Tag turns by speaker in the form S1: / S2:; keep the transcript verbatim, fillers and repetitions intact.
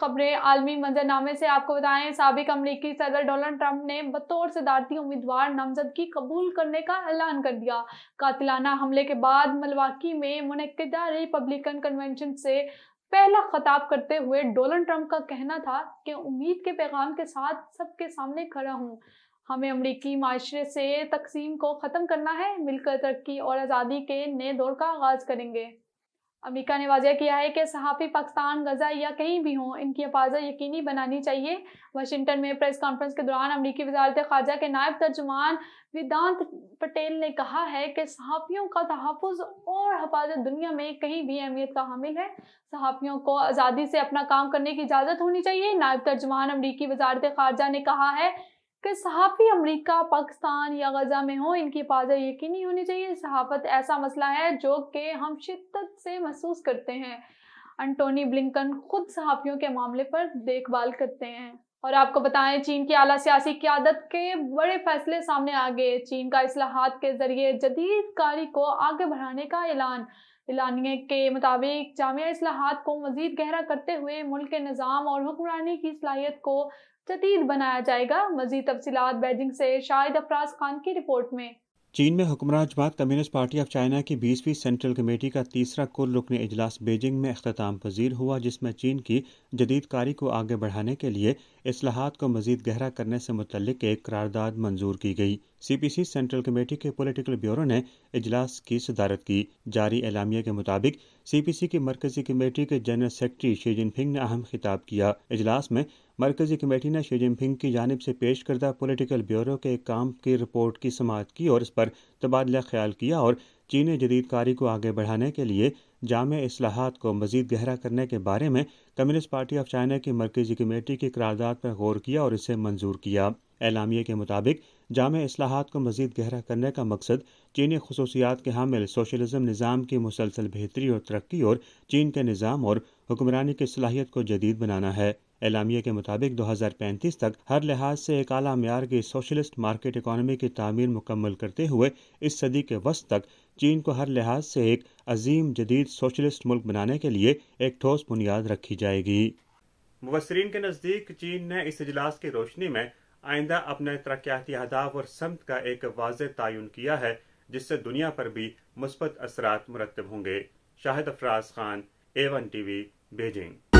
S1: खबरें आलमी मंजरनामे से आपको बताएं, साबिक अमरीकी सदर डोनाल्ड ट्रंप ने बतौर सदारती उम्मीदवार नामजदगी कबूल करने का ऐलान कर दिया। कातिलाना हमले के बाद मिल्वाकी में मुनक्किदा रिपब्लिकन कन्वेंशन से पहला खिताब करते हुए डोनाल्ड ट्रंप का कहना था कि उम्मीद के पैगाम के साथ सबके सामने खड़ा हूं। हमें अमरीकी माशरे से तकसीम को ख़त्म करना है, मिलकर तरक्की और आज़ादी के नए दौर का आगाज़ करेंगे। अमेरिका ने वाज़ेह किया है कि सहाफ़ी पाकिस्तान, गजा या कहीं भी हों, इनकी हिफाजत यकीनी बनानी चाहिए। वाशिंगटन में प्रेस कॉन्फ्रेंस के दौरान अमरीकी वज़ारत ख़ारजा के नायब तर्जुमान वेदांत पटेल ने कहा है कि सहाफ़ियों का तहफ़्फ़ुज़ और हिफाजत दुनिया में कहीं भी अहमियत का हामिल है। सहाफ़ियों को आज़ादी से अपना काम करने की इजाज़त होनी चाहिए। नायब तर्जुमान अमरीकी वज़ारत ख़ारजा ने कहा है कि सहाफ़ी अमरीका, पाकिस्तान या गजा में हो, इनकी हिफाजत यकीनी होनी चाहिए। सहाफ़त ऐसा मसला है जो कि हम शिद्दत से महसूस करते हैं। एंटोनी ब्लिंकन खुद सहाफ़ियों के मामले पर देखभाल करते हैं। और आपको बताएं, चीन की आला सियासी क़यादत के बड़े फैसले सामने आ गए। चीन का इस्लाहात के जरिए जदीद कारी को आगे बढ़ाने का ऐलान। एलानिए के मुताबिक जामिया इस्लाहात को मज़ीद गहरा करते हुए मुल्क के निज़ाम और हुक्मरानी की सलाहियत को जदीद बनाया जाएगा। मज़ीद तफसीलात बीजिंग से शाहिद अफराज खान की रिपोर्ट में।
S2: चीन में हुक्मरान जमात कम्युनिस्ट पार्टी ऑफ चाइना की बीसवीं सेंट्रल कमेटी का तीसरा कुल रुकनी इजलास बीजिंग में अख्ताम पजीर हुआ, जिसमें चीन की जदीद कारी को आगे बढ़ाने के लिए इस्लाहात को मज़ीद गहरा करने से मुतल्लिक एक करारदाद मंजूर की गई। C P C central committee के पॉलिटिकल ब्यूरो ने इजलास की सदारत की। जारी एलामिया के मुताबिक सी पी सी की मरकजी कमेटी के जनरल सेक्रेटरी शी जिनपिंग ने अहम खिताब किया। इजलास में मरकजी कमेटी ने शी जिनपिंग की जानिब से पेश करदा पॉलिटिकल ब्यूरो के काम की रिपोर्ट की समाअत की और इस पर तबादला ख्याल किया और चीनी जदीद कारी को आगे बढ़ाने के लिए जामे इस्लाहात को मज़ीद गहरा करने के बारे में कम्युनिस्ट पार्टी ऑफ चाइना की मरकजी कमेटी की करारदाद पर गौर किया और इसे मंजूर किया। एलामिया के मुताबिक जामे इस्लाहात को मज़ीद गहरा करने का मकसद चीनी खसूसियात के हामिल सोशलिज्म निज़ाम की मुसलसल बेहतरी और तरक्की और चीन के निज़ाम और हुक्मरानी की सलाहियत को जदीद बनाना है। एलामिया के मुताबिक दो हज़ार पैंतीस तक हर लिहाज से एक आला म्यार की सोशलिस्ट मार्केट इकॉनमी की तामीर मुकम्मल करते हुए इस सदी के वस्त तक चीन को हर लिहाज से एक अजीम जदीद सोशलिस्ट मुल्क बनाने के लिए एक ठोस बुनियाद रखी जाएगी। मुबस्सिरीन के नज़दीक चीन ने इस इजलास की रोशनी में आइंदा अपने तरक्याती अहदाफ और समत का एक वाज़ेह तयन किया है, जिससे दुनिया पर भी मुस्बत असरात मुरत्तब होंगे। Shahid Afraz Khan, A one T V, Beijing.